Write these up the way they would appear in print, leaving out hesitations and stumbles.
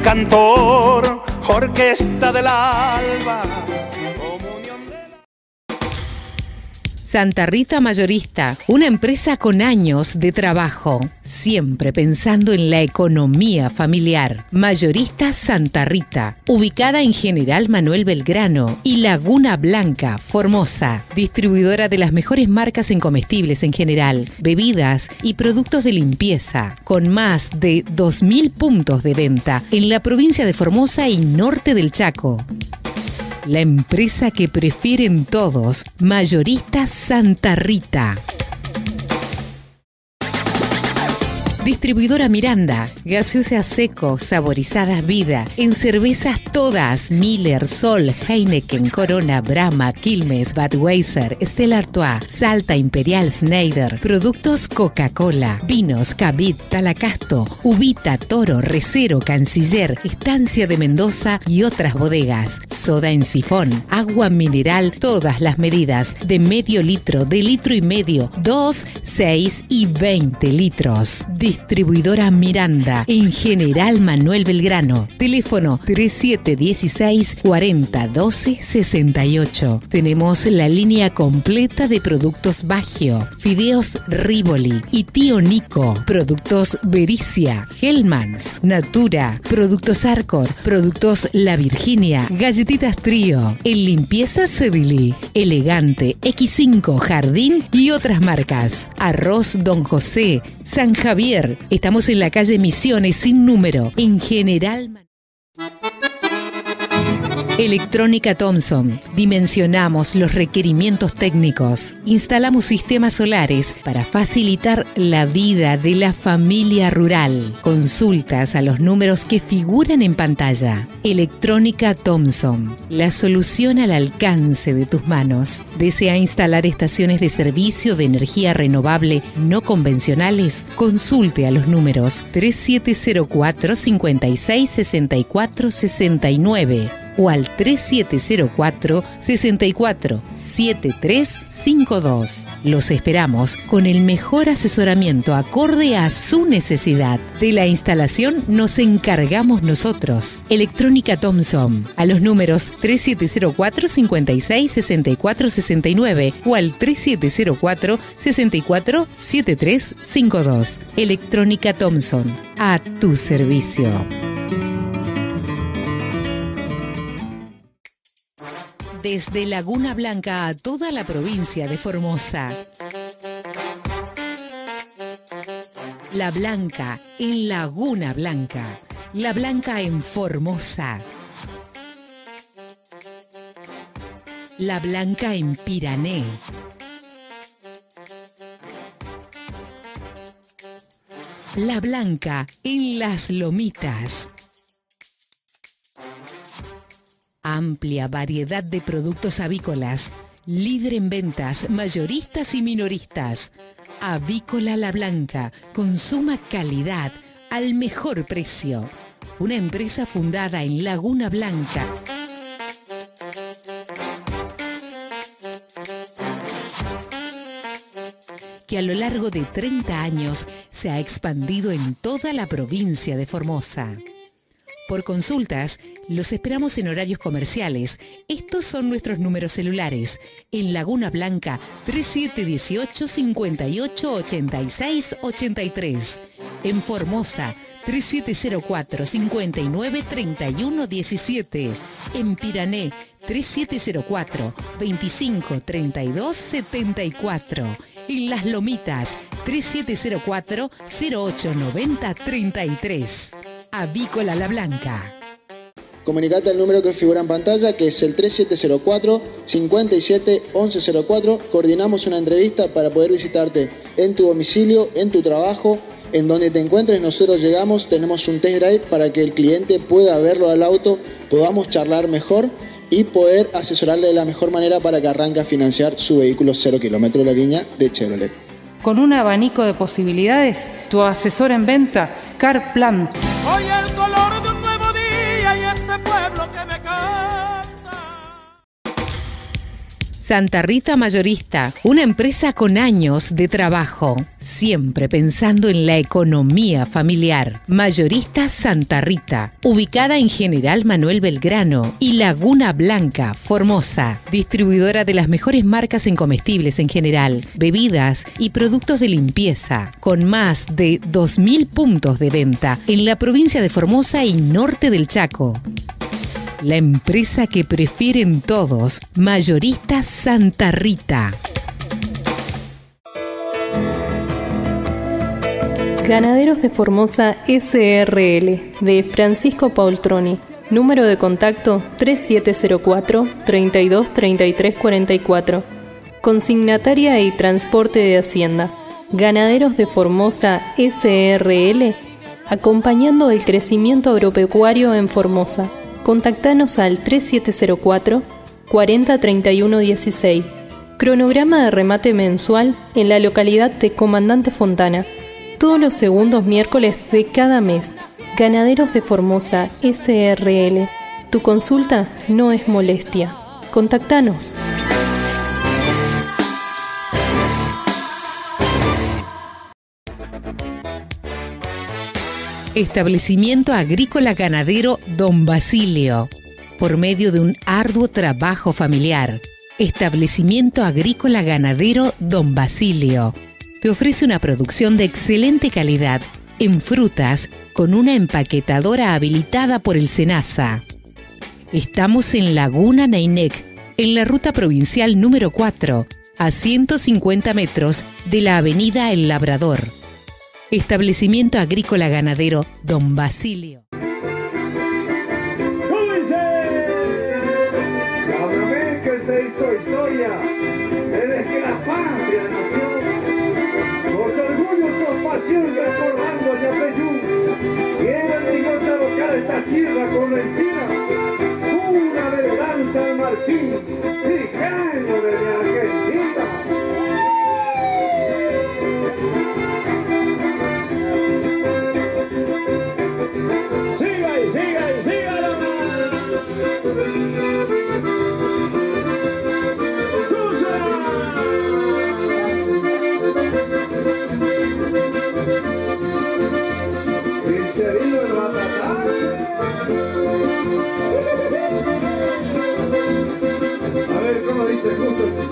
cantor, orquesta del alba. Santa Rita Mayorista, una empresa con años de trabajo, siempre pensando en la economía familiar. Mayorista Santa Rita, ubicada en General Manuel Belgrano y Laguna Blanca, Formosa. Distribuidora de las mejores marcas en comestibles en general, bebidas y productos de limpieza, con más de 2.000 puntos de venta en la provincia de Formosa y norte del Chaco. La empresa que prefieren todos, Mayorista Santa Rita. Distribuidora Miranda, gaseosas seco, saborizadas vida, en cervezas todas, Miller, Sol, Heineken, Corona, Brahma, Quilmes, Budweiser, Stella Artois, Salta, Imperial, Schneider, productos Coca-Cola, vinos, Cavit, Talacasto, Ubita, Toro, Recero, Canciller, Estancia de Mendoza y otras bodegas, soda en sifón, agua mineral, todas las medidas, de medio litro, de litro y medio, 2, 6 y 20 litros. Distribuidora Miranda, en General Manuel Belgrano. Teléfono 3716 40 12 68. Tenemos la línea completa de productos Baggio, fideos Rivoli y Tío Nico, productos Bericia, Hellmann's, Natura, productos Arcor, productos La Virginia, galletitas Trío, en limpieza Cedili, Elegante, X5, Jardín y otras marcas. Arroz Don José, San Javier. Estamos en la calle Misiones sin número, en General. Electrónica Thomson. Dimensionamos los requerimientos técnicos. Instalamos sistemas solares para facilitar la vida de la familia rural. Consultas a los números que figuran en pantalla. Electrónica Thomson. La solución al alcance de tus manos. ¿Desea instalar estaciones de servicio de energía renovable no convencionales? Consulte a los números 3704 56 64 69 o al 3704 64 73 52. Los esperamos con el mejor asesoramiento acorde a su necesidad. De la instalación nos encargamos nosotros. Electrónica Thomson. A los números 3704 56 64 69 o al 3704 64 73 52. Electrónica Thomson. A tu servicio. Desde Laguna Blanca a toda la provincia de Formosa. La Blanca en Laguna Blanca. La Blanca en Formosa. La Blanca en Pirané. La Blanca en Las Lomitas. Amplia variedad de productos avícolas, líder en ventas, mayoristas y minoristas. Avícola La Blanca, consuma calidad al mejor precio. Una empresa fundada en Laguna Blanca. Que a lo largo de 30 años se ha expandido en toda la provincia de Formosa. Por consultas, los esperamos en horarios comerciales. Estos son nuestros números celulares. En Laguna Blanca, 3718 58 86 83. En Formosa, 3704 59 31 17. En Pirané, 3704 25 32 74. En Las Lomitas, 3704 08 90 33. Avícola La Blanca. Comunicate al número que figura en pantalla, que es el 3704 57 1104. Coordinamos una entrevista para poder visitarte en tu domicilio, en tu trabajo, en donde te encuentres. Nosotros llegamos, tenemos un test drive para que el cliente pueda verlo al auto, podamos charlar mejor y poder asesorarle de la mejor manera para que arranque a financiar su vehículo 0 kilómetro de la línea de Chevrolet. Con un abanico de posibilidades, tu asesor en venta, CarPlan. Soy el color de un nuevo día y este pueblo que me canta. Santa Rita Mayorista, una empresa con años de trabajo, siempre pensando en la economía familiar. Mayorista Santa Rita, ubicada en General Manuel Belgrano y Laguna Blanca, Formosa. Distribuidora de las mejores marcas en comestibles en general, bebidas y productos de limpieza, con más de 2.000 puntos de venta en la provincia de Formosa y norte del Chaco. La empresa que prefieren todos, Mayorista Santa Rita. Ganaderos de Formosa SRL, de Francisco Paultroni. Número de contacto 3704 32 33 44. Consignataria y transporte de Hacienda. Ganaderos de Formosa SRL, acompañando el crecimiento agropecuario en Formosa. Contactanos al 3704 40 31 16. Cronograma de remate mensual en la localidad de Comandante Fontana. Todos los segundos miércoles de cada mes. Ganaderos de Formosa SRL. Tu consulta no es molestia. Contactanos. Establecimiento Agrícola Ganadero Don Basilio. Por medio de un arduo trabajo familiar, Establecimiento Agrícola Ganadero Don Basilio te ofrece una producción de excelente calidad en frutas con una empaquetadora habilitada por el SENASA. Estamos en Laguna Neinec, en la ruta provincial número 4, a 150 metros de la avenida El Labrador. Establecimiento Agrícola Ganadero Don Basilio. Cábrame que se hizo historia desde que la patria nació. Los orgullosos pasión recordando a Yapeyú. Quieren dignos abocar esta tierra correntina. Una venganza al Martín, genio de mi Argentina. Inserilo en Ratatache. A ver cómo dice justo el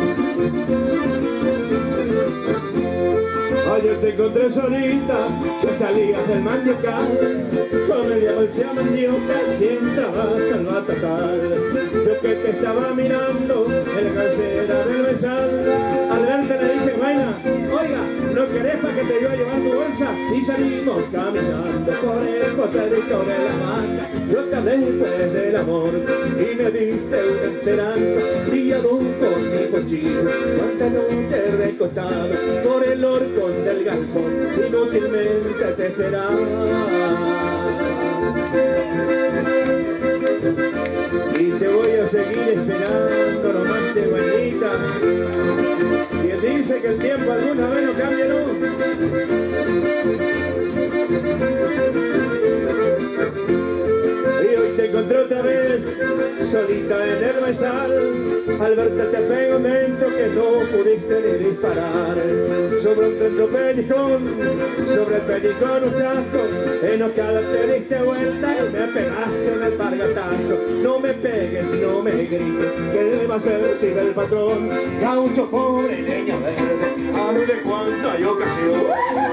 Ayer te encontré solita, que salías del mandiocal, con el diablo a mandioca, si entrabas al batatal. Yo que te estaba mirando en la calcera del mesal, adelante le dije, vaina, oiga, ¿no querés para que te iba a llevar tu bolsa? Y salimos caminando por el potrerito de la manga. Yo te hablé pues del amor y me diste una esperanza, y a con mi pochillo, cuánta noche recostado por el horcón del galpón, inútilmente te esperaba. Y te voy a seguir esperando, no manches, buenita. Quien dice que el tiempo alguna vez no cambia, ¿no? Y hoy te encontré otra vez, solita en el mesal. Al verte te pego un momento que no pudiste ni disparar. Sobre un centro pellicón, sobre el pellicón un chasco, enojada te diste vuelta y me pegaste un alpargatazo. No me pegues y no me grites, ¿qué va a hacer si el patrón? Gaucho pobre y leña verde, a ver de cuánto hay ocasión.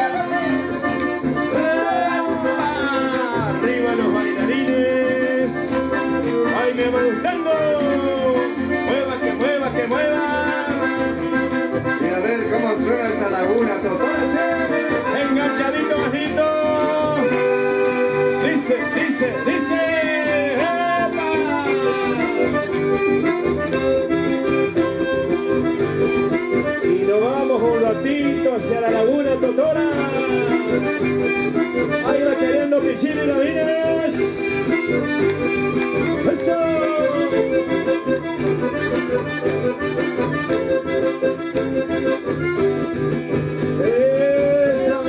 Arriba los bailarines, ay me va gustando, mueva que mueva que mueva. Y a ver cómo suena esa laguna total. Enganchadito bajito, dice, ¡epa! Y nos vamos un ratito hacia la laguna Totora. Ahí va queriendo Pichín y Lavines. ¡Eso! ¡Eso!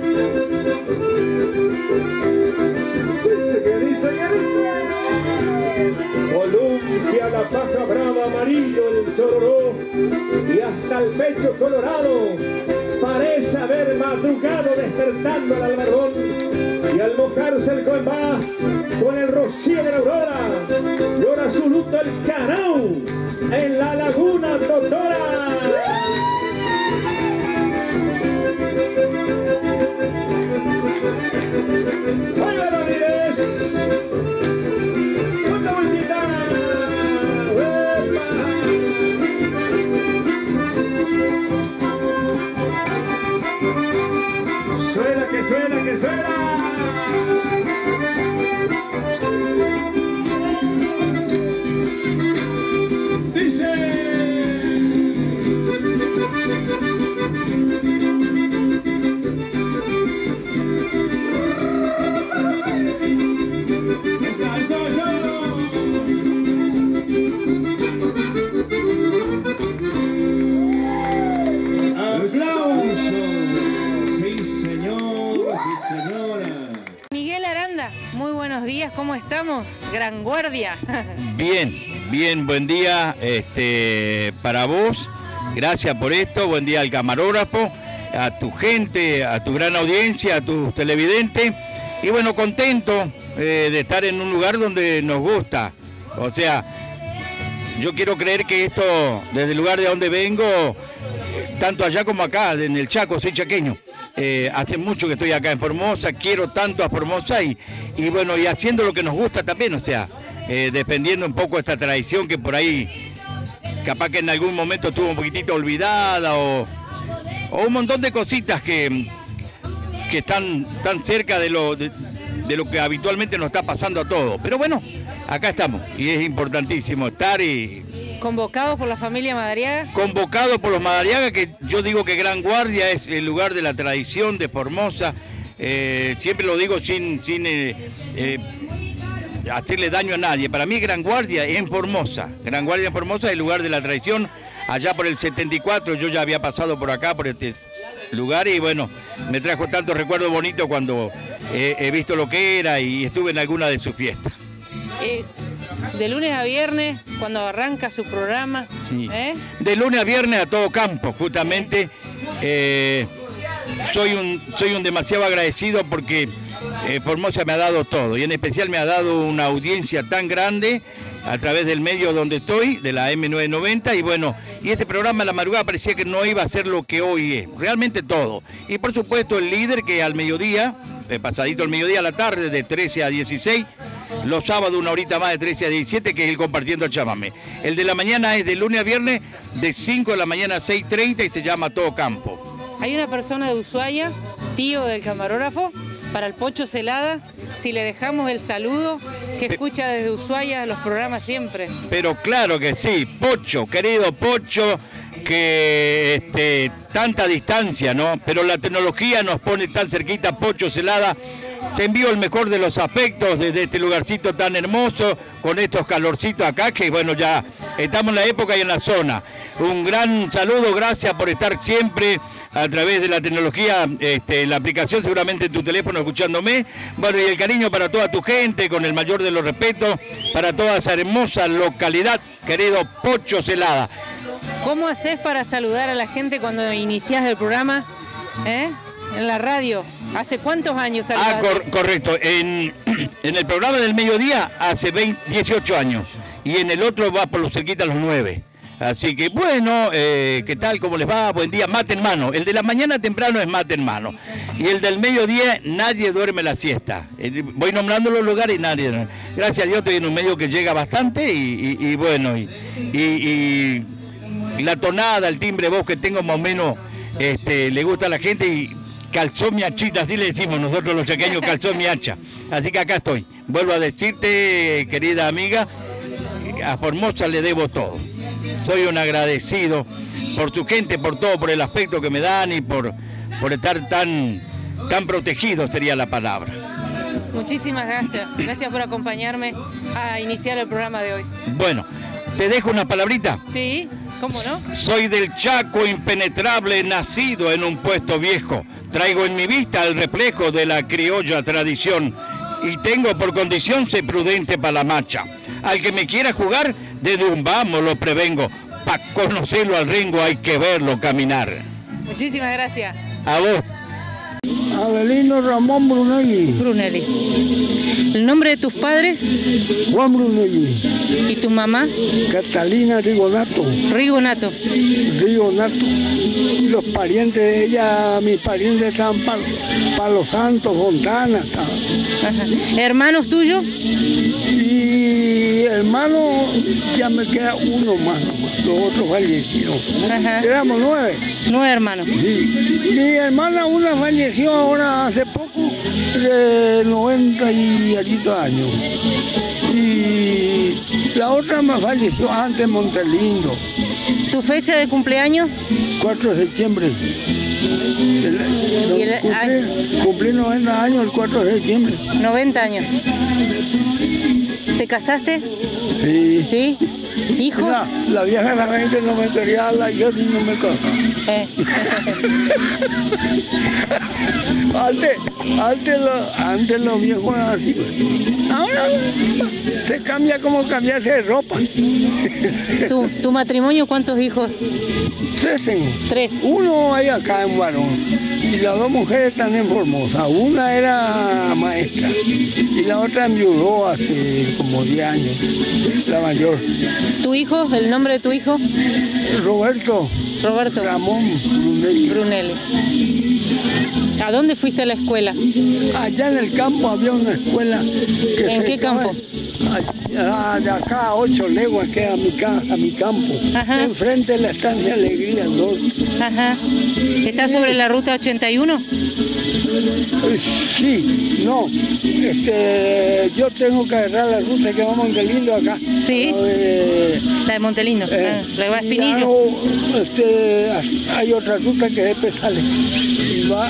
Dice que dice. Columpia, la paja brava, amarillo, el chororó, y hasta el pecho colorado parece haber madrugado despertando al albergón, y al mojarse el coembá con el rocío de la aurora, llora su luto el canau en la laguna Totora. ¡Ay, Verónides! ¡Una vueltita! ¡Epa! ¡Suena, que suena, que suena! ¿Cómo estamos? Gran Guardia. Bien, bien, buen día para vos. Gracias por esto. Buen día al camarógrafo, a tu gente, a tu gran audiencia, a tus televidentes. Y bueno, contento de estar en un lugar donde nos gusta. O sea, yo quiero creer que esto, desde el lugar de donde vengo, tanto allá como acá, en el Chaco, soy chaqueño. Hace mucho que estoy acá en Formosa, quiero tanto a Formosa y bueno, y haciendo lo que nos gusta también, o sea, defendiendo un poco esta tradición que por ahí capaz que en algún momento estuvo un poquitito olvidada o un montón de cositas que están tan cerca de lo que habitualmente nos está pasando a todos. Pero bueno, acá estamos y es importantísimo estar y... ¿Convocados por la familia Madariaga? Convocados por los Madariaga, que yo digo que Gran Guardia es el lugar de la tradición de Formosa. Siempre lo digo sin hacerle daño a nadie. Para mí Gran Guardia en Formosa. Gran Guardia en Formosa es el lugar de la tradición. Allá por el 74 yo ya había pasado por acá, por este lugar, y bueno, me trajo tantos recuerdos bonitos cuando he visto lo que era y estuve en alguna de sus fiestas. De lunes a viernes, cuando arranca su programa. Sí. De lunes a viernes a todo campo, justamente. Soy un demasiado agradecido porque Formosa me ha dado todo, y en especial me ha dado una audiencia tan grande a través del medio donde estoy, de la M990, y bueno, y ese programa a la madrugada parecía que no iba a ser lo que hoy es, realmente todo. Y por supuesto el líder, que al mediodía, pasadito al mediodía a la tarde, de 13 a 16, los sábados una horita más de 13 a 17, que es el Compartiendo el Chamamé. El de la mañana es de lunes a viernes, de 5 de la mañana a 6:30, y se llama Todo Campo. Hay una persona de Ushuaia, tío del camarógrafo, para el Pocho Celada, si le dejamos el saludo, que escucha desde Ushuaia los programas siempre. Pero claro que sí, Pocho, querido Pocho, que tanta distancia, ¿no? Pero la tecnología nos pone tan cerquita, Pocho Celada. Te envío el mejor de los afectos desde este lugarcito tan hermoso, con estos calorcitos acá, que bueno, ya estamos en la época y en la zona. Un gran saludo, gracias por estar siempre a través de la tecnología, la aplicación seguramente en tu teléfono escuchándome. Bueno, y el cariño para toda tu gente, con el mayor de los respetos, para toda esa hermosa localidad, querido Pocho Celada. ¿Cómo haces para saludar a la gente cuando iniciás el programa? En la radio. ¿Hace cuántos años saludaste? Correcto. En el programa del mediodía hace 18 años. Y en el otro va por los cerquita a los 9. Así que bueno, ¿qué tal? ¿Cómo les va? Buen día. Mate en mano. El de la mañana temprano es mate en mano. Y el del mediodía, nadie duerme la siesta. Voy nombrando los lugares y nadie. Gracias a Dios estoy en un medio que llega bastante y bueno, y la tonada, el timbre de voz que tengo más o menos le gusta a la gente y calzó mi hachita, así le decimos nosotros los chaqueños, calzó mi hacha. Así que acá estoy. Vuelvo a decirte, querida amiga, a Formosa le debo todo. Soy un agradecido por su gente, por todo, por el aspecto que me dan y por estar tan protegido, sería la palabra. Muchísimas gracias. Gracias por acompañarme a iniciar el programa de hoy. Bueno, ¿te dejo una palabrita? Sí, ¿cómo no? Soy del Chaco impenetrable, nacido en un puesto viejo. Traigo en mi vista el reflejo de la criolla tradición. y tengo por condición ser prudente para la marcha. Al que me quiera jugar, desde un vamos lo prevengo. Para conocerlo al Rengo hay que verlo caminar. Muchísimas gracias. A vos. Avelino Ramón Brunelli. Brunelli. ¿El nombre de tus padres? Juan Brunelli. ¿Y tu mamá? Catalina Rigonato. Rigonato. Rigonato. Los parientes de ella, mis parientes estaban para Los Santos, Fontana. Ajá. ¿Hermanos tuyos? Y hermano, ya me queda uno más, los otros fallecieron. Ajá. Éramos 9. 9 hermanos. Sí. Mi hermana una falleció ahora hace poco, de 90 y algo años. Y la otra me falleció antes en Montelindo. ¿Tu fecha de cumpleaños? 4 de septiembre. Cumplí 90 años el 4 de septiembre. 90 años. ¿Te casaste? Sí. ¿Sí? ¿Hijos? La vieja la gente no me quería hablar, yo sí no me casaba. Antes los viejos eran así. Ahora se cambia como cambiarse de ropa. ¿Tu matrimonio cuántos hijos? 3 tengo. 3. Uno hay acá en Barón y las 2 mujeres están en Formosa. Una era maestra y la otra enviudó hace como 10 años, la mayor. ¿Tu hijo? ¿El nombre de tu hijo? Roberto. Ramón Brunelli. Brunelli. ¿A dónde fuiste a la escuela? Allá en el campo había una escuela. ¿En qué campo? De acá a 8 leguas que a mi campo. Ajá. Enfrente de la estancia Alegría 2. Ajá. ¿Está sobre la ruta 81? Sí, no. Yo tengo que agarrar la ruta que va a Montelindo acá. Sí. La de Montelindo, la de va a Espinillo. Hay otra ruta que después sale. Y va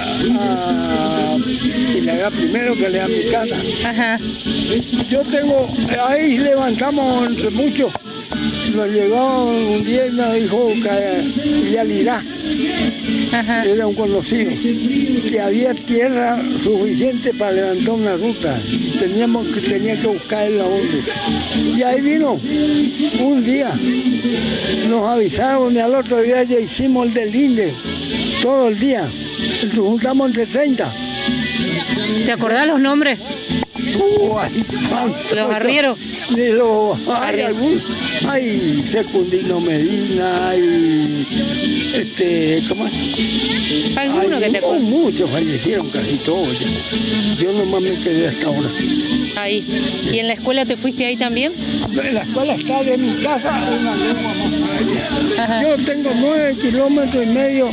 y le haga primero que le da mi casa. Ajá. Yo tengo, ahí levantamos entre muchos. Nos llegó un día y nos dijo que Yalirá, era un conocido, que había tierra suficiente para levantar una ruta. Tenía que buscar la onda. Y ahí vino un día, nos avisaron y al otro día ya hicimos el del INDE, todo el día. Nos juntamos entre 30. ¿Te acordás los nombres? ¿Los arrieros? Hay Secundino Medina, hay ¿cómo es? ¿Alguno que te acuerdas? Muchos fallecieron, casi todos. Yo nomás me quedé hasta ahora. Ahí. ¿Y en la escuela te fuiste ahí también? La escuela está de mi casa una legua más allá. Yo tengo 9 kilómetros y medio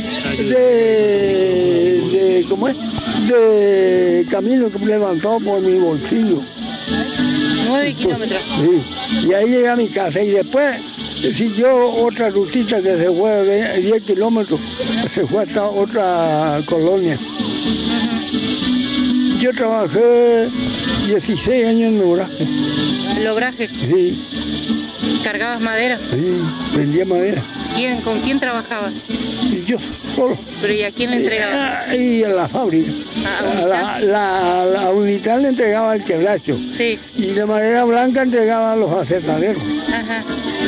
de ¿cómo es? De camino que me levantó por mi bolsillo. 9 kilómetros. Sí, y ahí llegué a mi casa y después siguió otra rutita que se fue de 10 kilómetros, se fue hasta otra colonia. Yo trabajé 16 años en obraje. ¿El obraje? Sí. ¿Cargabas madera? Sí, vendía madera. ¿Con quién trabajabas? Y yo solo. ¿Pero y a quién le entregabas? Y a la fábrica. La unidad le entregaba el quebracho. Sí. Y de madera blanca entregaba a los acetaderos. Ajá.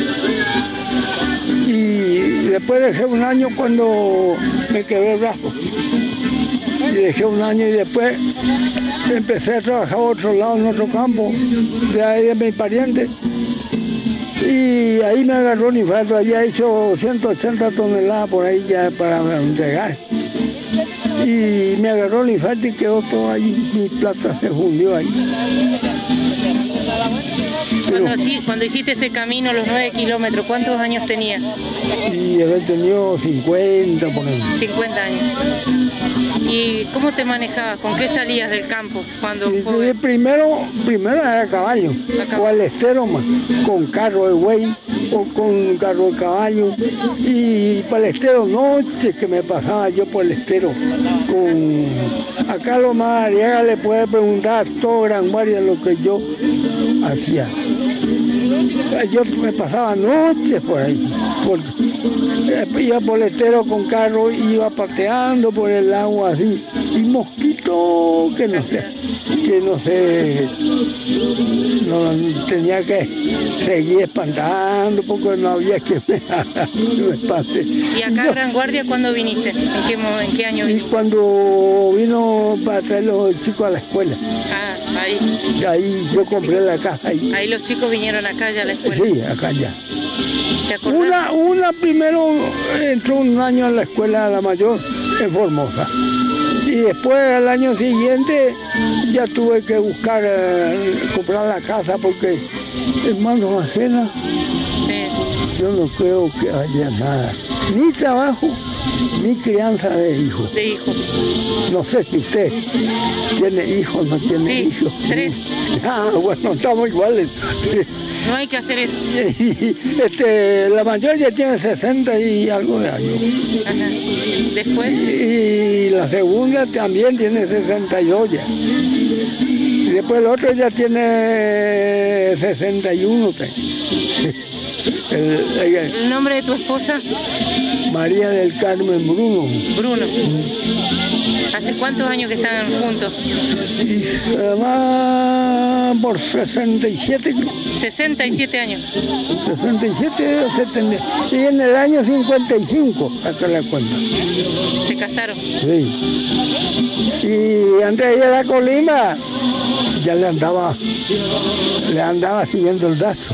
Y después dejé un año cuando me quebré el brazo. Y dejé un año y después empecé a trabajar a otro lado, en otro campo, de ahí de mi pariente. Y ahí me agarró un infarto, había hecho 180 toneladas por ahí ya para entregar. Y me agarró el infarto y quedó todo ahí, mi plata se fundió ahí. Cuando hiciste ese camino, los 9 kilómetros, ¿cuántos años tenías? Y había tenido 50 por ahí. 50 años. ¿Y cómo te manejabas? ¿Con qué salías del campo cuando joven? Primero era a caballo, o al estero más, con carro de buey o con carro de caballo. Y para el estero, noches que me pasaba yo por el estero. A Carlos Madariaga le puede preguntar a todo Gran Guardia lo que yo hacía. Yo me pasaba noches por ahí, iba boletero con carro, iba pateando por el agua así, y mosquito que no tenía que seguir espantando porque no había que me espante. ¿Y acá a Gran Guardia cuándo viniste? ¿En qué año viniste? Y cuando vino para traer los chicos a la escuela. Ah, ahí. Ahí yo compré la casa ahí. Ahí los chicos vinieron acá ya a la escuela. Sí, acá ya. ¿Te acordás? Una primero entró un año en la escuela, la mayor, en Formosa. Y después, al año siguiente, ya tuve que buscar, comprar la casa porque en manos ajenas, yo no creo que haya nada. Ni trabajo, ni crianza de hijos. De hijos. No sé si usted tiene hijos, no tiene hijos. 3. Ah, bueno, estamos iguales. No hay que hacer eso. La mayor ya tiene 60 y algo de años. Ajá. Después. Y la segunda también tiene 62 ya. Y después el otro ya tiene 61. ¿El nombre de tu esposa? María del Carmen Bruno. Bruno. ¿Hace cuántos años que están juntos? Y se va por 67. 67 años. 67 o 70. Y en el año 55, acá la cuenta. ¿Se casaron? Sí. Y antes de ir a la Colima, ya le andaba siguiendo el dato.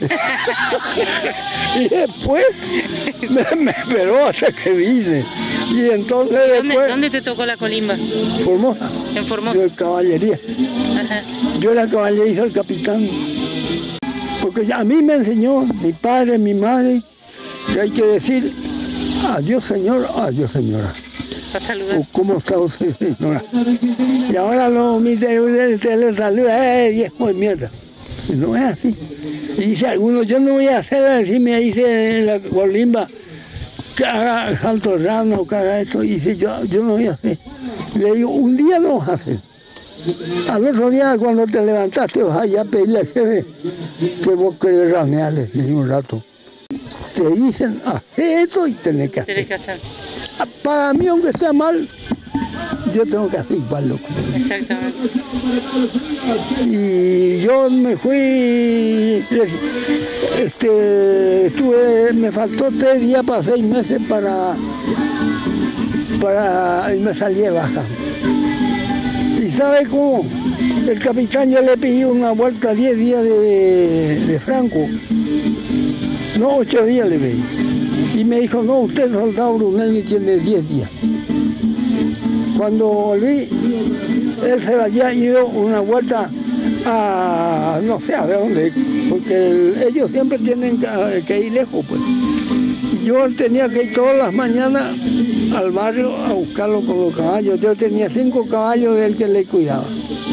Y después me esperó hasta que vine. Y entonces ¿Dónde te tocó la colimba? Formosa. En Formosa. Yo de caballería. Ajá. Yo la caballería soy el capitán. Porque a mí me enseñó mi padre, mi madre, que hay que decir adiós señor, adiós señora. A saludar. ¿Cómo está usted, señora? Y ahora usted le saluda, viejo de mierda. Y no es así. Y dice algunos, yo no voy a hacer así, me dice la colimba, que haga salto rano, que haga esto. Y dice, yo no voy a hacer. Le digo, un día lo vas a hacer. Al otro día, cuando te levantaste, vas allá a pedirle al jefe que vos querés ranearle, le digo un rato. Te dicen, haz esto y tenés que hacer. Tenés que hacer. Para mí, aunque sea mal, yo tengo que hacer igual, loco. Exactamente. Y yo me fui, me faltó 3 días para 6 meses y me salí de baja. ¿Y sabe cómo? El capitán ya le pidió una vuelta 10 días de franco. No, 8 días le pedí. Y me dijo, no, usted soldado Brunelli tiene 10 días. Cuando volví, él se había ido una vuelta a no sé a dónde, porque ellos siempre tienen que ir lejos, pues. Y yo tenía que ir todas las mañanas al barrio a buscarlo con los caballos. Yo tenía 5 caballos de él que le cuidaba.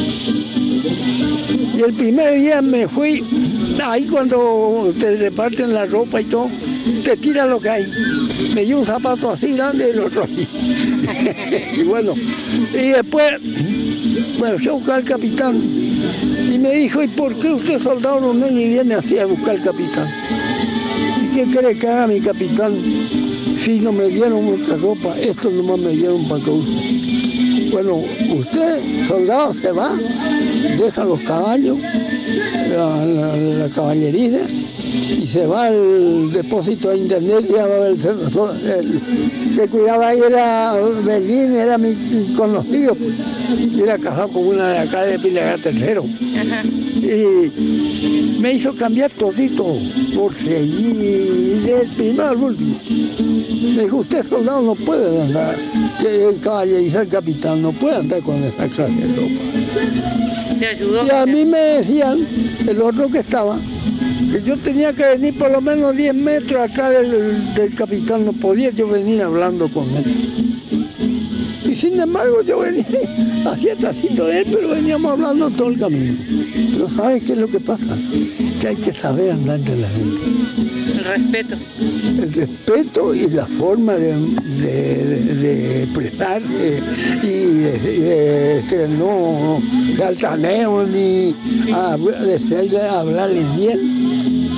Y el primer día me fui, ahí cuando te reparten la ropa y todo, te tiran lo que hay. Me dio un zapato así grande y el otro así. Y bueno, y después, bueno, fui a buscar al capitán. Y me dijo, ¿y por qué usted, soldado Brunelli, viene así a buscar al capitán? ¿Y qué cree que haga mi capitán si no me dieron otra ropa? Esto nomás me dieron para que use. Bueno, usted, soldado, se va, deja los caballos, la caballería, y se va al depósito de Intendencia. El que cuidaba ahí era Berlín, era mi conocido, pues. Era casado con una de acá de Pilagar Tercero. Ajá. Y me hizo cambiar todito por seguir del primero al último. Me dijo, usted soldado no puede andar, que caballerizar capitán, no puede andar con esa clase de ropa. ¿Te ayudó? Y a mí me decían, el otro que estaba, que yo tenía que venir por lo menos 10 metros atrás del capitán, no podía yo venir hablando con él. Y sin embargo yo venía hacía tracito de él, pero veníamos hablando todo el camino. Pero ¿sabes qué es lo que pasa? Que hay que saber andar entre la gente. El respeto. El respeto y la forma de expresarse y de no ser altaneo ni hablarles bien.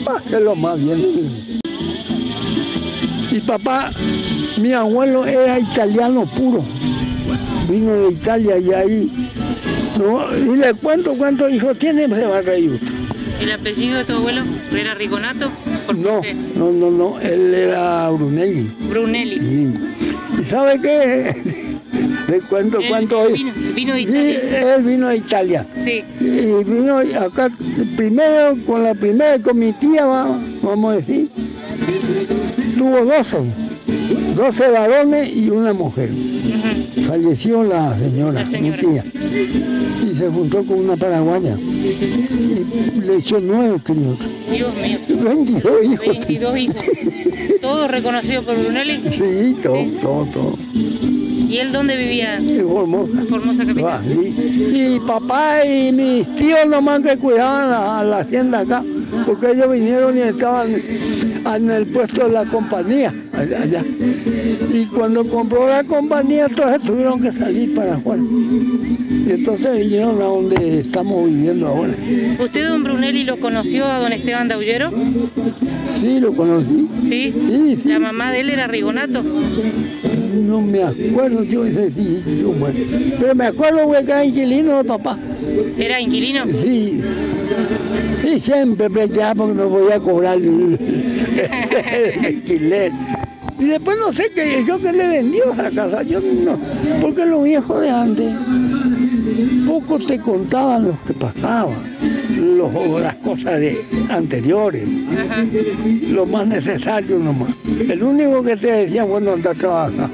pasé lo más bien. Mi papá, mi abuelo era italiano puro, vino de Italia y ahí, no, y le cuento cuántos hijos tiene, se va a reír usted. ¿El apellido de tu abuelo era Rigonato? No, él era Brunelli. Brunelli. Sí. ¿Y sabe qué? Le cuento cuánto vino de Italia. Sí, él vino de Italia. Sí. Y vino acá primero con la primera comitiva, vamos a decir. Tuvo 12 varones y una mujer. Falleció la señora, mi tía. Y se juntó con una paraguaya. Y le echó 9 críos. Dios mío. 22 hijos. 22 hijos. ¿Todos reconocidos por Brunelli? Sí, todo. ¿Y él dónde vivía? En Formosa. Formosa capital. Y papá y mis tíos nomás que cuidaban la hacienda acá, porque ellos vinieron y estaban en el puesto de la compañía, allá. Y cuando compró la compañía, entonces tuvieron que salir para afuera. Y entonces vinieron a donde estamos viviendo ahora. ¿Usted, don Brunelli, lo conoció a don Esteban Daullero? Sí, lo conocí. ¿Sí? Sí. ¿La mamá de él era Rigonato? No me acuerdo, yo ese sí, pero me acuerdo que era inquilino de papá. ¿Era inquilino? Sí. Y siempre peleaba porque no podía cobrar el alquiler. Y después no sé qué, yo que le vendió esa casa, yo no, porque los viejos de antes poco te contaban lo que pasaba, las cosas anteriores, lo más necesario nomás. El único que te decía, bueno, anda a trabajar.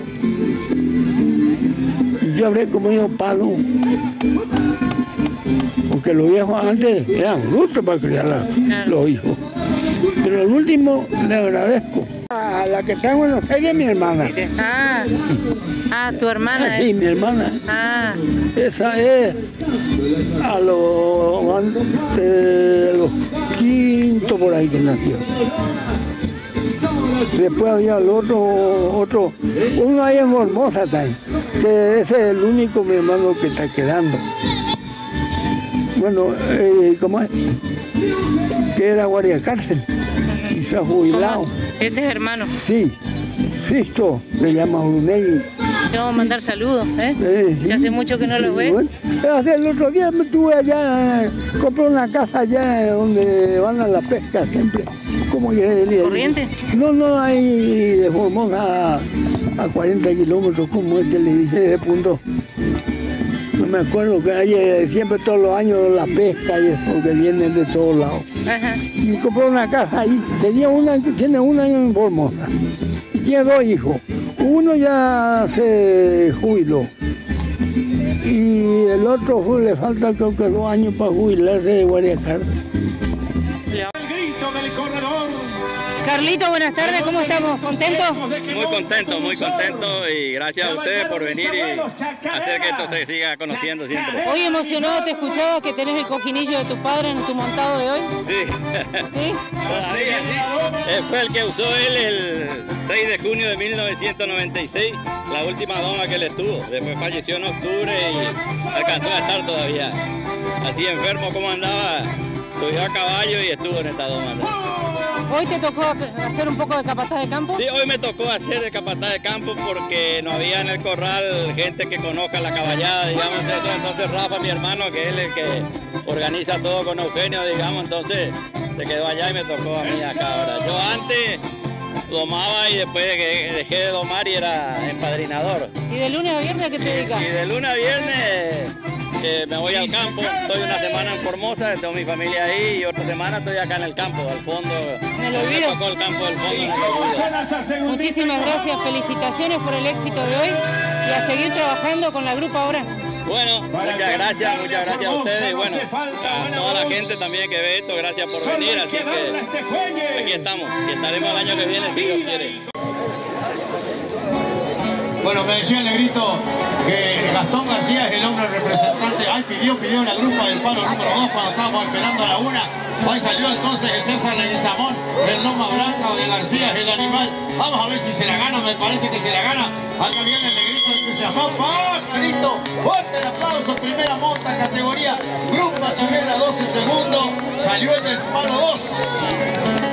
Y yo habré comido palo, porque los viejos antes eran brutos para criar los hijos. Pero el último le agradezco. A la que está en Buenos Aires es mi hermana. Tu hermana. Sí, mi hermana. Esa es a los quinto por ahí que nació. Después había el otro, uno ahí en Formosa también, que ese es el único mi hermano que está quedando. Bueno, ¿cómo es? Que era guardia cárcel y se ha jubilado. ¿Ese es hermano? Sí, Sisto, le llama Brunelli. Te vamos a mandar saludos, Sí. ¿Ya hace mucho que no los ves? Bueno, el otro día me estuve allá, compré una casa allá donde van a la pesca siempre. ¿Cómo ¿Corriente? No, hay de Formosa a 40 kilómetros, como es que le dice de punto. No me acuerdo que hay siempre todos los años la pesca y eso, que vienen de todos lados. Y compró una casa ahí, tiene un año en Formosa. Y tiene 2 hijos. Uno ya se jubiló. Y el otro le falta creo que 2 años para jubilarse de guardia cárcel. El grito del corredor. Carlito, buenas tardes, ¿cómo estamos? ¿Contentos? Muy contento y gracias a ustedes por venir y hacer que esto se siga conociendo siempre. Hoy emocionado te escuchaba que tenés el cojinillo de tu padre en tu montado de hoy. Sí. ¿Sí? Todavía sí. Fue el que usó él el 6 de junio de 1996, la última doma que él estuvo. Después falleció en octubre y alcanzó a estar todavía. Así enfermo como andaba, subió a caballo y estuvo en esta doma. ¿Hoy te tocó hacer un poco de capataz de campo? Sí, hoy me tocó hacer de capataz de campo porque no había en el corral gente que conozca la caballada, digamos. Entonces Rafa, mi hermano, que es el que organiza todo con Eugenio, digamos, entonces se quedó allá y me tocó a mí acá ahora. Yo antes domaba y después dejé de domar y era empadrinador. ¿Y de lunes a viernes a qué te dedicas? Y de lunes a viernes me voy al campo, estoy una semana en Formosa, tengo mi familia ahí y otra semana estoy acá en el campo, al fondo. ¿En el olvido? Me tocó el campo del fondo en el olvido. Muchísimas gracias, felicitaciones por el éxito de hoy y a seguir trabajando con la grupa ahora. Bueno, muchas gracias a ustedes y bueno, a toda la gente también que ve esto, gracias por venir, así que aquí estamos y estaremos el año que viene si Dios quiere. Bueno, me decía el negrito que Gastón García es el hombre representante. Ahí pidió la grupa del palo número 2 cuando estábamos esperando a la 1. Ahí salió entonces el César Leguizamón, el Loma Blanca o de García, el animal. Vamos a ver si se la gana, me parece que se la gana. Acá viene el negrito entusiasmado. ¡Pajarito! ¡Fuerte el aplauso! Primera monta, categoría Grupo Azurera, 12 segundos. Salió el del palo 2.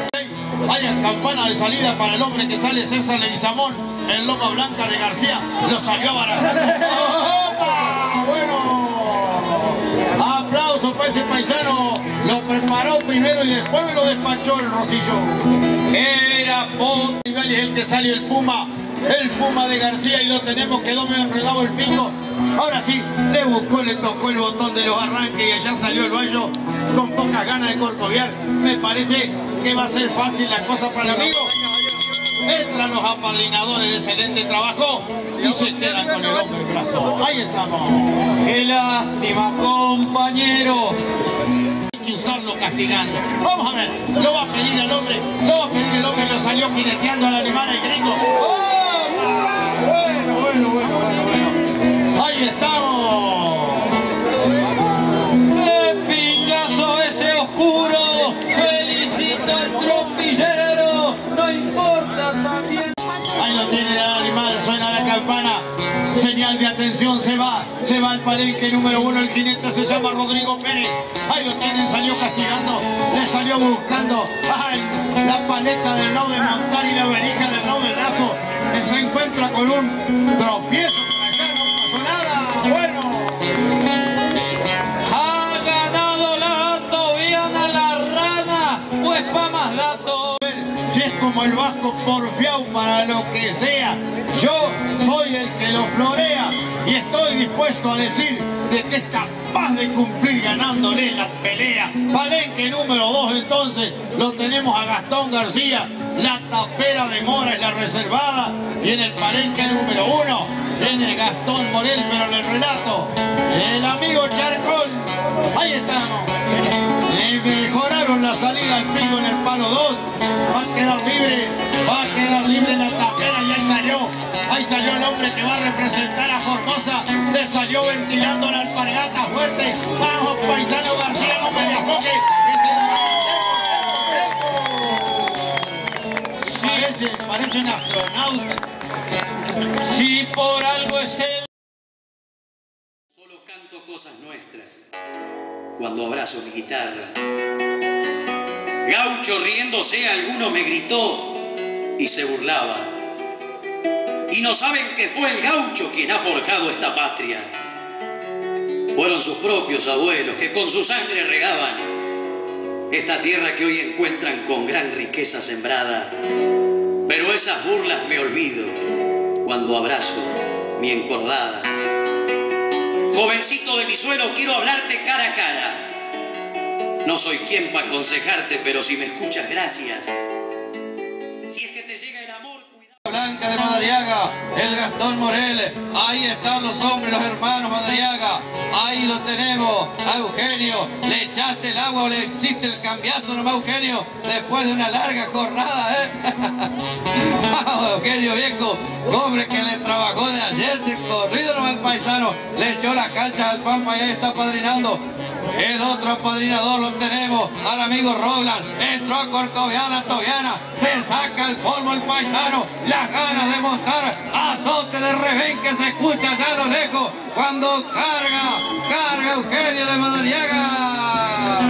Hay campana de salida para el hombre que sale, César Leguizamón, en loma blanca de García, lo salió a barajar. ¡Opa! Bueno, aplauso para ese paisano, lo preparó primero y después me lo despachó el Rosillo. Era Nivel, el que salió el Puma de García, y lo tenemos, quedó medio enredado el pico. Ahora sí, le buscó, le tocó el botón de los arranques y allá salió el Bayo con pocas ganas de corcoviar. Me parece que va a ser fácil la cosa para el amigo. Entran los apadrinadores de excelente trabajo y se quedan con el hombre brazo. Ahí estamos. ¡Qué lástima, compañero! Hay que usarlo castigando. Vamos a ver, lo va a pedir el hombre, y lo salió jineteando al animal el gringo. Bueno. Ahí estamos. ¡Qué pingazo ese oscuro! ¡Felicito al trompillero! No importa también. Ahí lo tiene el animal, suena la campana. Señal de atención, se va al palenque número 1, el jinete se llama Rodrigo Pérez. Ahí lo tienen, salió castigando, le salió buscando. Ay, la paleta del lado de montar y la verija del lado del brazo. Se encuentra con un tropiezo por acá, no pasó nada. Bueno. Ha ganado la Tobiana la rana, pues pa' más datos. Si es como el vasco porfiado para lo que sea, yo soy el que lo florea y estoy dispuesto a decir de que es capaz de cumplir ganándole la pelea. Palenque número 2 entonces, lo tenemos a Gastón García, la tapera de Mora es la reservada, y en el palenque número 1 viene Gastón Morel, pero en el relato, el amigo Charcón. Ahí estamos. Mejoraron la salida al pico en el palo 2, va a quedar libre la tapera y ahí salió el hombre que va a representar a Formosa, le salió ventilando la alpargata fuerte. Vamos, paisano García, no me le afoque, que parece un astronauta. Si por algo es él. Solo canto cosas nuestras cuando abrazo mi guitarra. Gaucho riéndose, alguno me gritó y se burlaba. Y no saben que fue el gaucho quien ha forjado esta patria. Fueron sus propios abuelos que con su sangre regaban esta tierra que hoy encuentran con gran riqueza sembrada. Pero esas burlas me olvido cuando abrazo mi encordada. Jovencito de mi suelo, quiero hablarte cara a cara. No soy quien para aconsejarte, pero si me escuchas, gracias. Si es que te llega el amor, cuidado. Blanca de Madariaga, el Gastón Morel, ahí están los hombres, los hermanos Madariaga, ahí lo tenemos, a Eugenio, le echaste el agua o le hiciste el cambiazo nomás, Eugenio, después de una larga jornada, Vamos, Eugenio viejo, hombre que le trabajó de ayer, se corrido nomás el paisano, le echó la cancha al Pampa y ahí está padrinando. El otro apadrinador lo tenemos, al amigo Roland, entró a corcovear la tobiana, se saca el polvo el paisano, las ganas de montar, azote de revén que se escucha allá a lo lejos, cuando carga Eugenio de Madariaga.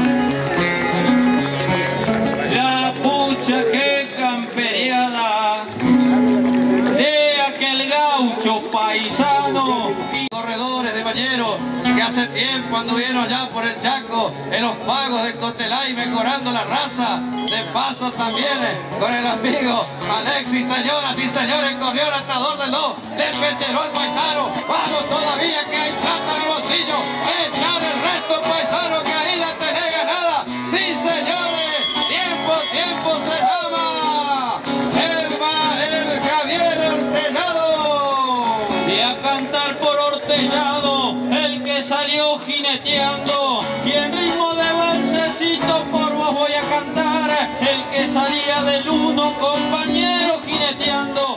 La pucha que camperiada de aquel gaucho paisano. Corredores de Bañero que hace tiempo anduvieron allá por el Chaco en los pagos de Cotelay mejorando la raza. De paso también con el amigo Alexis, señoras y señores, corrió el atador del lobo, le pecheró el paisano. Vamos todavía que hay plata en el bolsillo, echar el resto paisano que ahí la tenés ganada. Sí señores, tiempo se llama el Javier Hortellado. Y a cantar por Hortellado, el que salió jineteando, y en ritmo de balsecito por vos voy a cantar, el que salía del uno, compañero jineteando.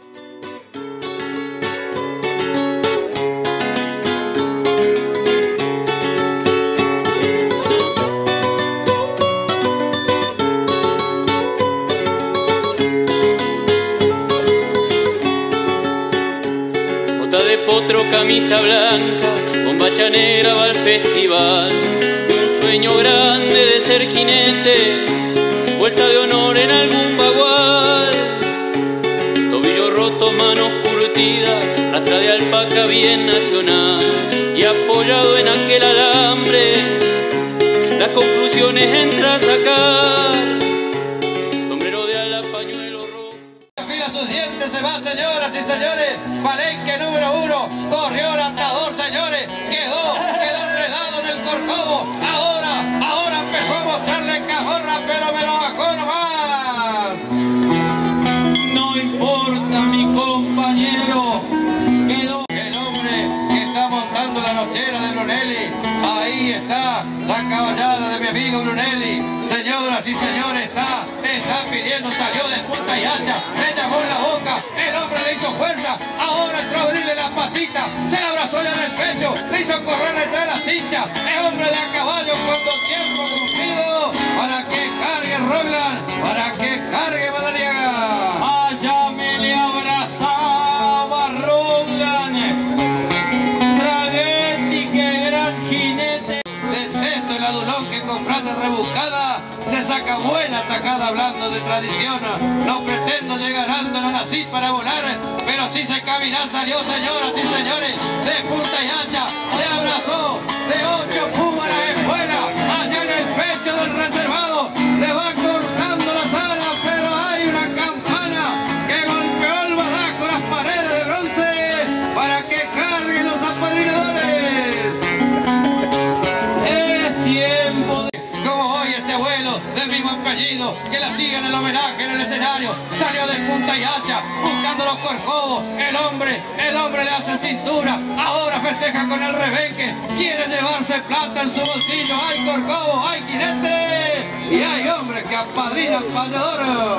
De potro, camisa blanca, bomba chanera va al festival. Un sueño grande de ser jinete, vuelta de honor en algún rastras de alpaca bien nacional, y apoyado en aquel alambre, las conclusiones entra a sacar. Sombrero de ala, pañuelo rojo. Afila sus dientes, se va, señoras y señores. Palenque número 1, corrió el atador, señores. Quedó enredado en el corcovo. Ahora empezó a mostrarle cajorra, pero me lo bajó nomás. No importa, mi compañero. Quedó el hombre que está montando la nochera de Brunelli. Ahí está la caballada de mi amigo Brunelli. Señoras y señores, está pidiendo, salió de punta y hacha, le llamó en la boca, el hombre le hizo fuerza, ahora entró a abrirle las patitas, se le abrazó ya en el pecho, le hizo correr detrás de la cincha, es hombre de a caballo cuando tiempo cumplido, para que cargue Roglan, para que cargue Madariaga. Allá me le abrazaba Roglan, Draghetti, que gran jinete. Detesto el adulón que con frases rebuscadas se saca buena tajada hablando de tradición. No pretendo llegar alto, no nací para volar, pero sí sé caminar, salió, señoras y señores, de punta y hacha, le abrazó de 8 pumas la espuela, allá en el pecho del reservado, le va cortando las alas, pero hay una campana que golpeó el badajo las paredes de bronce para que carguen los apadrinadores. Es tiempo de... Como hoy este abuelo del mismo apellido que la sigue en el homenaje en el escenario, salió de punta y hacha buscando los corcovos, el hombre le hace cintura, ahora festeja con el rebenque, quiere llevarse plata en su bolsillo, hay corcovos, hay jinete y hay hombres que apadrinan payador.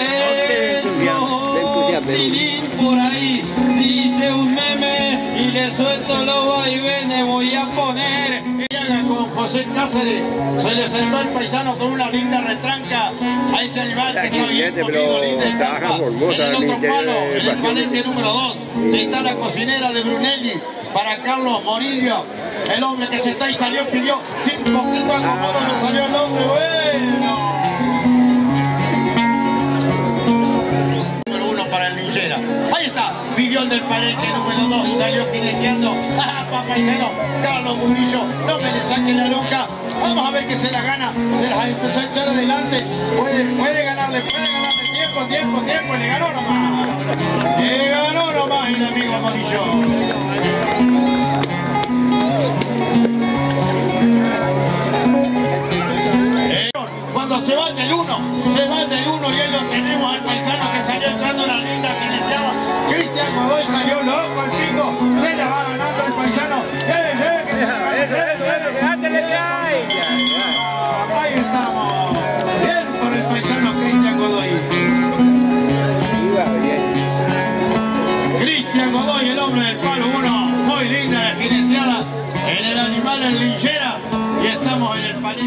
Tilín por ahí, dice un meme y le suelto los vaivenes, voy a poner... Con José Cáceres, se le sentó el paisano con una linda retranca a este animal que está bien comido, linda estampa. En el otro palo, en el palenque número 2, está la cocinera de Brunelli para Carlos Morillo, el hombre que se está y salió, pidió, sin poquito acomodo no salió el hombre, bueno. Número 1 para el Linchera. Ahí está, pidió el del palenque número 2 y salió jineteando. ¡Ah, papaiceno! Carlos Murillo, no me le saquen la loca. Vamos a ver que se la gana. Se las empezó a echar adelante. Puede ganarle. Tiempo. Le ganó nomás el amigo Murillo. Cuando se va del 1 y él lo tenemos al paisano que salió echando la linda jineteada. Cristian Godoy salió loco al pico, se la va ganando el paisano. Ahí estamos. Bien por el paisano Cristian Godoy. Cristian Godoy, el hombre del palo 1. Muy linda la jineteada en el animal en Linchera. Y estamos en el palito.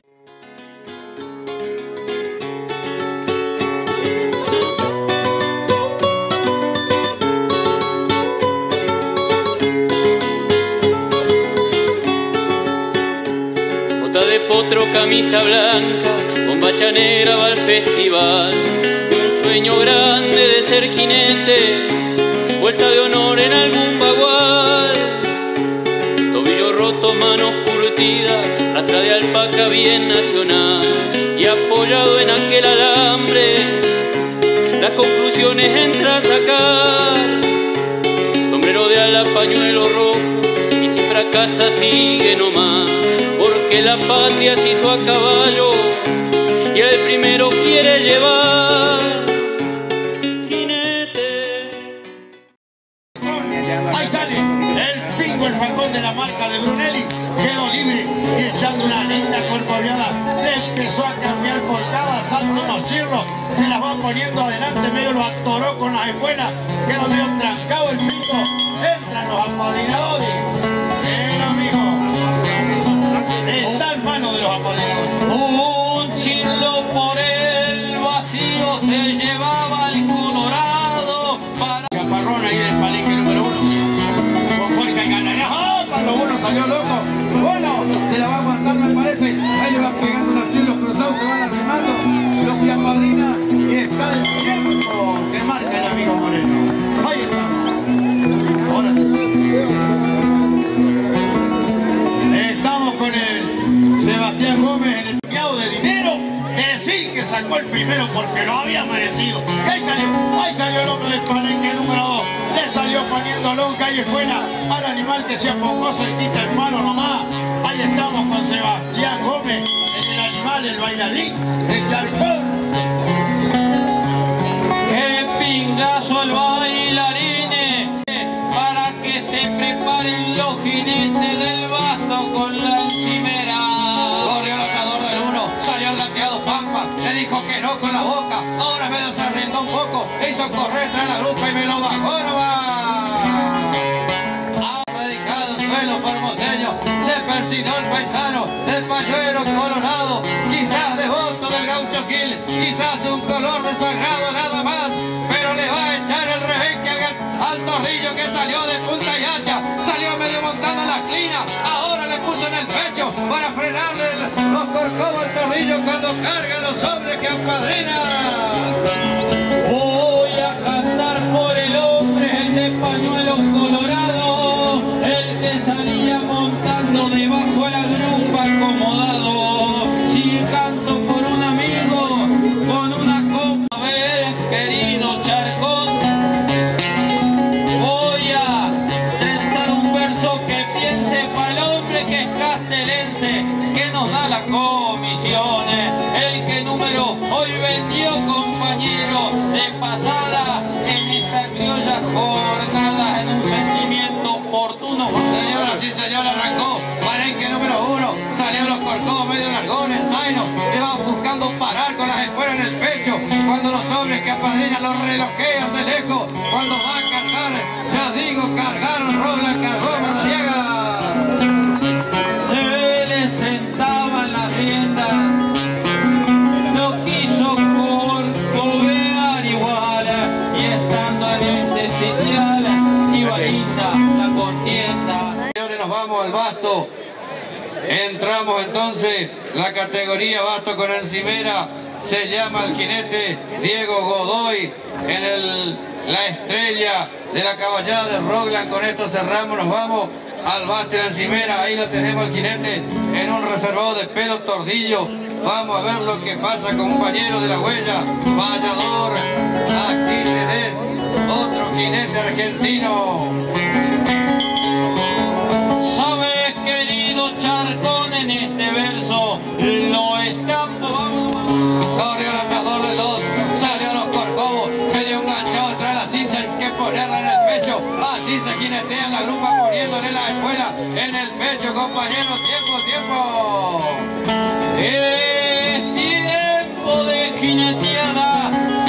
De potro, camisa blanca, bombacha negra va al festival. Un sueño grande de ser jinete, vuelta de honor en algún bagual. Tobillo roto, manos curtidas, rastra de alpaca bien nacional, y apoyado en aquel alambre, las conclusiones entra a sacar. Sombrero de ala, pañuelo rojo, y si fracasa sigue nomás, porque la patria se hizo a caballo y el primero quiere llevar. Jinete. Ahí sale el pingo, el falcón de la marca de Brunelli, quedó libre y echando una linda corcoviada le empezó a cambiar por cada salto unos chirros, se las va poniendo adelante, medio lo atoró con las espuelas, quedó medio trancado el pico, entran los apadrinadores. Bien, amigo. Está en mano de los apadrinadores. Un chirlo por el vacío se llevaba el Colorado para... Chaparrón ahí en el palenque número 1. Con Jorge Ganaría. ¡Oh! Palo 1 salió loco. Bueno, se la va a aguantar me parece. Ahí le van pegando los chirlos cruzados, se van arrimando. Los que apadrinan y está el tiempo que marca el amigo Moreno. Ahí estamos. Ahora sí. sacó el primero porque lo había merecido. Y ahí salió el hombre del palenque número 2. Le salió poniendo lonja y escuela al animal que se apocosa y quita el palo nomás. Ahí estamos con Sebastián Gómez, el animal, el bailarín de Charcón. ¡Qué pingazo el bailarín! Para que se preparen los jinetes del basto con la encimera. Corrió el atador del 1, salió el gateado Pampa, le dijo que no con la boca, ahora medio se riendo un poco, le hizo correr tras la grupa y me lo bajó nomás. Dedicado al suelo formoseño, se persinó el paisano del pañuelo colorado, quizás devoto del gaucho Gil, quizás un color de su agrado nada más, pero le va a echar el rebenque al tordillo que salió de punta y hacha, salió medio montando la clina, ahora le puso en el pecho para frenarle los corcovos al tordillo cuando cargan los hombres que apadrinan. Voy a cantar por el hombre, el de pañuelo colorado, el que salía montando debajo de la grupa acomodado. Si canto por un amigo, con una copa, ves, querido Charcón, voy a trenzar un verso que piense para el hombre que es castelense, que nos da las comisiones, el que número hoy vendió, compañero, de pasada en esta criolla jornada, en un sentimiento oportuno. Señora, sí señor, arrancó palenque número 1, salió los corcovos medio largón en zaino, le van buscando parar con las espuelas en el pecho, cuando los hombres que apadrinan los relojean de lejos, cuando va a cargar, ya digo, cargaron, Rola, cargó Madariaga. Se le sentaban las riendas, no quiso corcovear igual, y estando en este sitial, iba linda la contienda. Señores, nos vamos al basto. Entramos entonces, la categoría basto con encimera, se llama el jinete Diego Godoy, la estrella de la caballada de Roglan. Con esto cerramos, nos vamos al basto y la encimera, ahí lo tenemos el jinete en un reservado de pelo tordillo. Vamos a ver lo que pasa, compañero de la huella, vallador, aquí tenés otro jinete argentino. Sabes, querido Charcón, en este verso lo estampo, vamos. Corrió el atador del 2, salió a los corcovos, medio enganchado detrás de la cincha, hay que ponerla en el pecho, así se jinetean la grupa poniéndole la espuela en el pecho, compañeros, tiempo. Es tiempo de jineteada,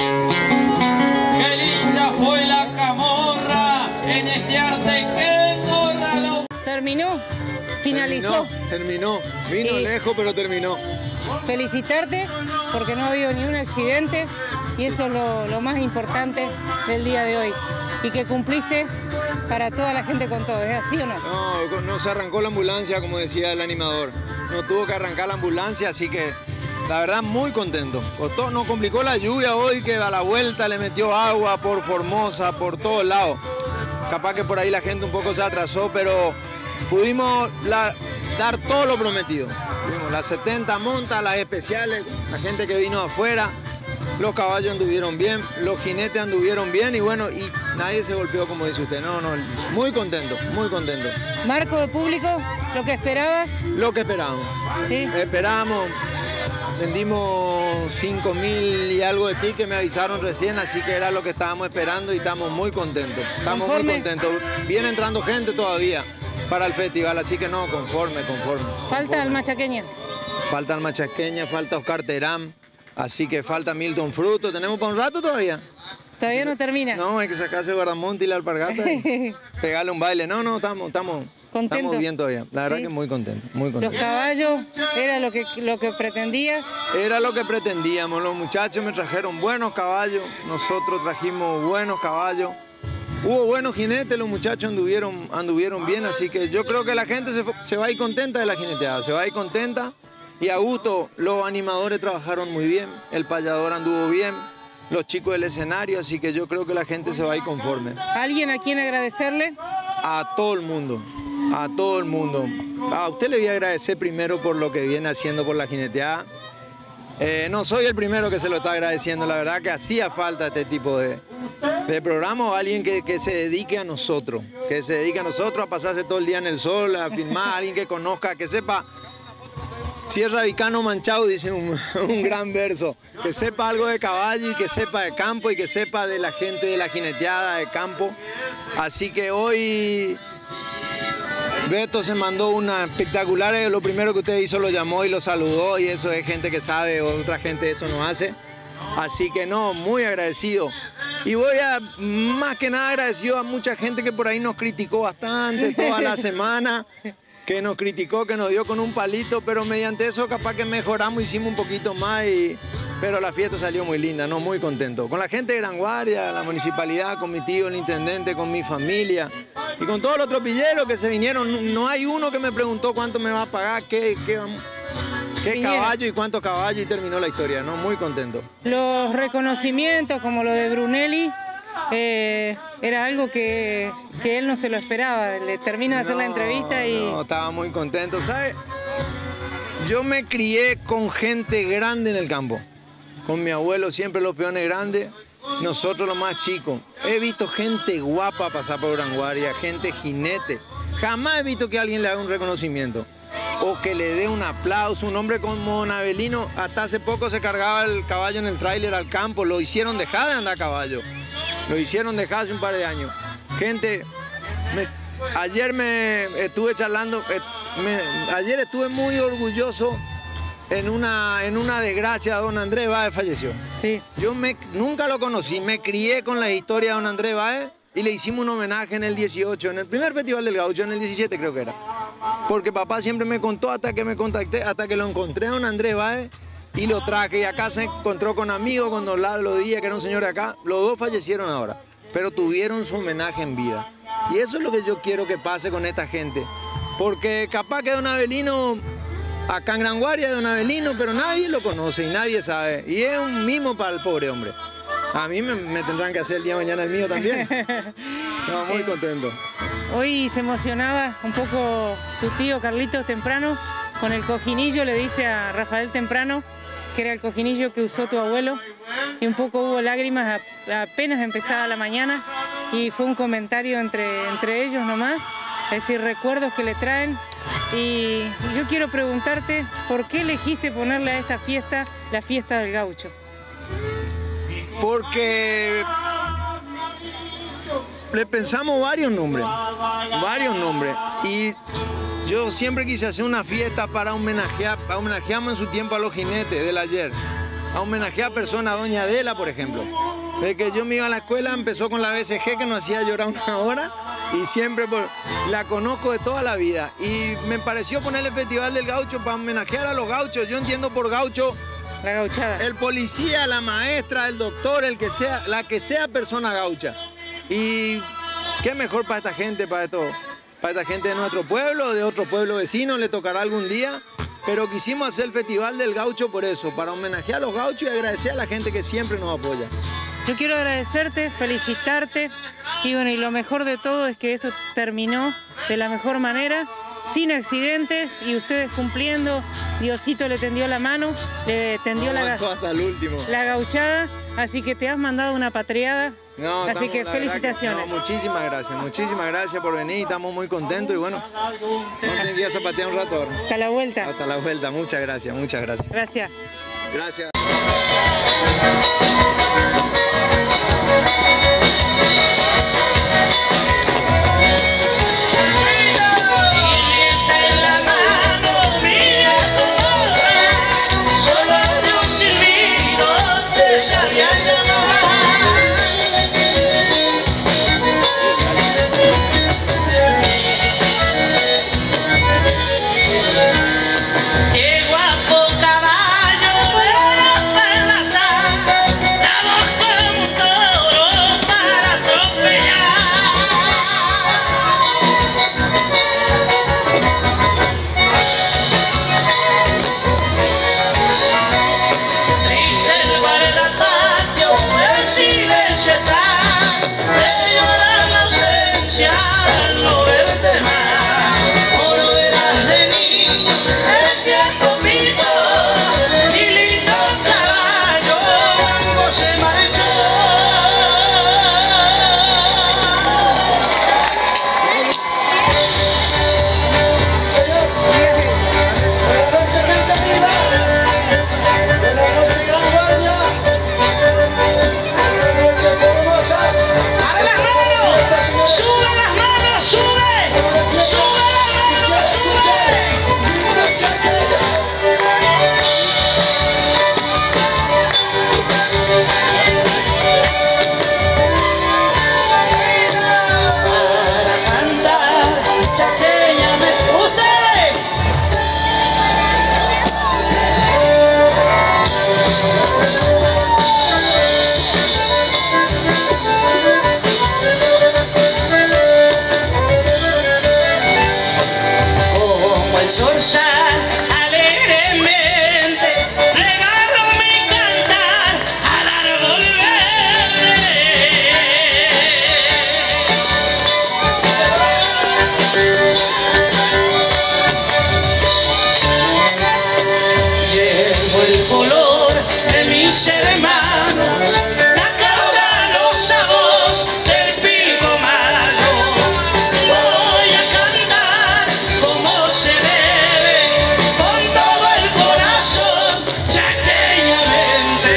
qué linda fue la camorra en este arte que engorra lo... Terminó, finalizó. Terminó. Vino lejos, pero terminó. Felicitarte porque no ha habido ni un accidente y eso es lo más importante del día de hoy. Y que cumpliste para toda la gente con todo, ¿es así o no? No se arrancó la ambulancia, como decía el animador. No tuvo que arrancar la ambulancia, así que la verdad muy contento. Nos complicó la lluvia hoy, que a la vuelta le metió agua por Formosa, por todos lados. Capaz que por ahí la gente un poco se atrasó, pero pudimos dar todo lo prometido. Tuvimos las 70 montas, las especiales, la gente que vino afuera, los caballos anduvieron bien, los jinetes anduvieron bien y bueno, y nadie se golpeó como dice usted. No, muy contento, muy contento. ¿Marco de público? ¿Lo que esperabas? Lo que esperábamos. ¿Sí? Esperábamos, vendimos 5.000 y algo de tickets, me avisaron recién, así que era lo que estábamos esperando y estamos muy contentos. Estamos muy contentos. Viene entrando gente todavía para el festival, así que no, conforme. ¿Falta el machaqueña? Falta el machaqueña, falta Oscar Terán, así que falta Milton Fruto. ¿Tenemos para un rato todavía? Todavía no termina. No, hay que sacarse Guardamonte y la alpargata y pegarle un baile. No, estamos bien todavía. La verdad que muy contento, muy contento. ¿Los caballos era lo que pretendías? Era lo que pretendíamos. Los muchachos me trajeron buenos caballos, nosotros trajimos buenos caballos. Hubo buenos jinetes, los muchachos anduvieron bien, así que yo creo que la gente se va a ir contenta de la jineteada, se va a ir contenta y a gusto. Los animadores trabajaron muy bien, el payador anduvo bien, los chicos del escenario, así que yo creo que la gente se va a ir conforme. ¿Alguien a quien agradecerle? A todo el mundo, a todo el mundo. A usted le voy a agradecer primero por lo que viene haciendo por la jineteada No soy el primero que se lo está agradeciendo, la verdad que hacía falta este tipo de programa, o alguien que se dedique a nosotros, a pasarse todo el día en el sol, a filmar, alguien que conozca, que sepa. Sierra Vicano Manchado, dice un gran verso, que sepa algo de caballo y que sepa de campo y que sepa de la gente de la jineteada de campo. Así que hoy Beto se mandó una espectacular, lo primero que usted hizo lo llamó y lo saludó, y eso es gente que sabe, otra gente eso no hace. Así que no, muy agradecido. Y más que nada agradecido a mucha gente que por ahí nos criticó bastante toda la semana, que nos criticó, que nos dio con un palito, pero mediante eso capaz que mejoramos, hicimos un poquito más, pero la fiesta salió muy linda, ¿no? Muy contento. Con la gente de Gran Guardia, la municipalidad, con mi tío, el intendente, con mi familia y con todos los tropilleros que se vinieron. No hay uno que me preguntó cuánto me va a pagar, qué caballo y cuántos caballos, y terminó la historia, ¿no? Muy contento. Los reconocimientos como lo de Brunelli, era algo que él no se lo esperaba. Le termina de hacer la entrevista y... No, estaba muy contento, ¿sabes? Yo me crié con gente grande en el campo. Con mi abuelo siempre los peones grandes, nosotros los más chicos. He visto gente guapa pasar por Gran Guardia, gente jinete. Jamás he visto que alguien le haga un reconocimiento o que le dé un aplauso. Un hombre como Navelino, hasta hace poco se cargaba el caballo en el tráiler al campo. Lo hicieron dejar de andar a caballo. Lo hicieron dejar hace un par de años. Gente, ayer me estuve charlando, ayer estuve muy orgulloso en una desgracia. Don Andrés Báez falleció. Sí. Yo nunca lo conocí, me crié con la historia de don Andrés Báez y le hicimos un homenaje en el 18, en el primer Festival del Gaucho, en el 17 creo que era. Porque papá siempre me contó hasta que me contacté, hasta que lo encontré a don Andrés Báez y lo traje, y acá se encontró con amigos, con don Lalo Díaz, que era un señor de acá. Los dos fallecieron ahora, pero tuvieron su homenaje en vida. Y eso es lo que yo quiero que pase con esta gente. Porque capaz que don Avelino, acá en Gran Guardia don Avelino, pero nadie lo conoce y nadie sabe. Y es un mimo para el pobre hombre. A mí me tendrán que hacer el día de mañana el mío también. No, muy contento. Hoy se emocionaba un poco tu tío Carlitos Temprano con el cojinillo, le dice a Rafael Temprano que era el cojinillo que usó tu abuelo, y un poco hubo lágrimas apenas empezaba la mañana, y fue un comentario entre ellos nomás, es decir, recuerdos que le traen. Y yo quiero preguntarte, ¿por qué elegiste ponerle a esta fiesta la fiesta del gaucho? Porque le pensamos varios nombres, y yo siempre quise hacer una fiesta para homenajeamos en su tiempo a los jinetes del ayer, a homenajear a personas, a doña Adela, por ejemplo. Desde que yo me iba a la escuela empezó con la BCG, que nos hacía llorar una hora, y siempre la conozco de toda la vida, y me pareció ponerle el Festival del Gaucho para homenajear a los gauchos. Yo entiendo por gaucho la gauchada, el policía, la maestra, el doctor, el que sea, la que sea persona gaucha. Y qué mejor para esta gente, para esta gente de nuestro pueblo, de otro pueblo vecino, le tocará algún día. Pero quisimos hacer el Festival del Gaucho por eso, para homenajear a los gauchos y agradecer a la gente que siempre nos apoya. Yo quiero agradecerte, felicitarte, y bueno, y lo mejor de todo es que esto terminó de la mejor manera, sin accidentes, y ustedes cumpliendo. Diosito le tendió la mano, le tendió hasta el último. La gauchada, así que te has mandado una patriada. No, así que felicitaciones. Muchísimas gracias por venir, estamos muy contentos, y bueno, vamos a tener que ir a zapatear un rato ahora. Hasta la vuelta. Hasta la vuelta, muchas gracias. Gracias. Gracias. mis hermanos, la cauda, los sabos del Pilcomayo. Voy a cantar como se debe, con todo el corazón, chaqueñamente.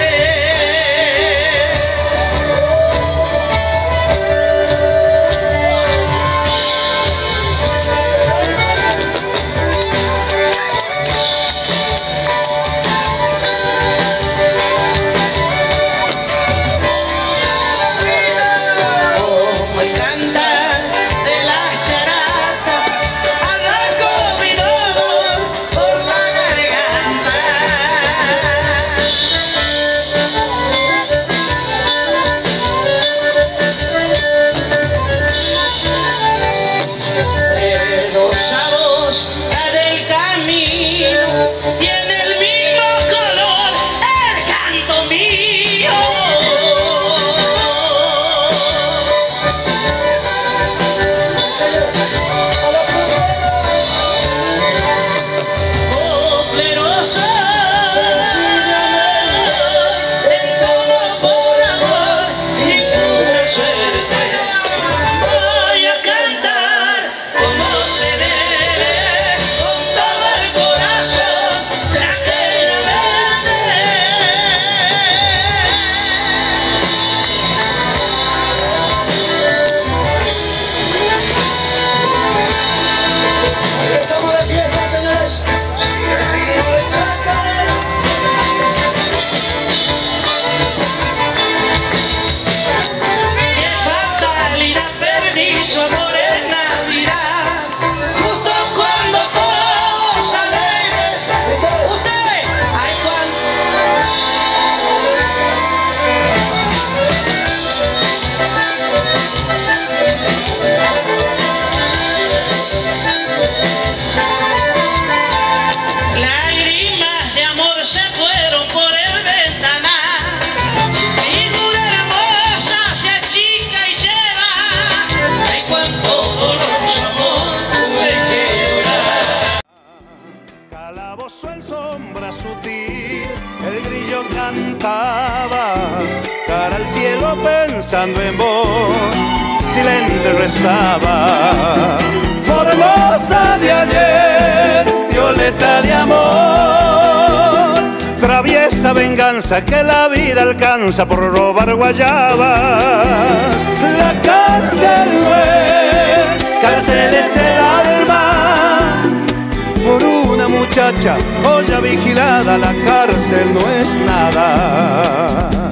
En sombra sutil, el grillo cantaba, cara al cielo pensando en vos, silente rezaba. Formosa de ayer, violeta de amor, traviesa venganza que la vida alcanza por robar guayabas. La cárcel no es, cárcel es el alma. Por una muchacha, olla vigilada, la cárcel no es nada.